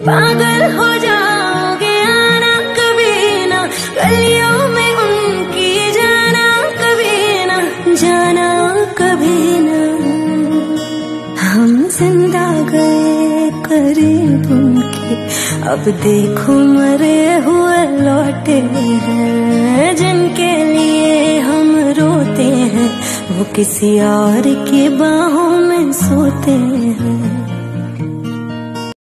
पागल हो जाओगे आना कभी ना, गलियों में उनकी जाना कभी ना, जाना कभी ना। हम जिंदा गए करीब उनके, अब देखो मरे हुए लौटे हैं। जिनके लिए हम रोते हैं वो किसी और की बाहों में सोते हैं।